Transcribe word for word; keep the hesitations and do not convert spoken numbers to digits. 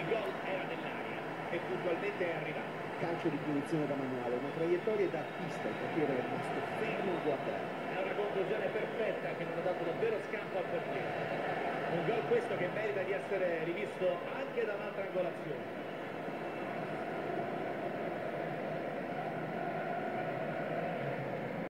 gol era nell'aria e puntualmente è arrivato. Calcio di punizione da manuale, una traiettoria da pista, il portiere è rimasto fermo a guardare. È una conclusione perfetta che non ha dato davvero scampo al portiere. Un gol questo che merita di essere rivisto anche da un'altra angolazione.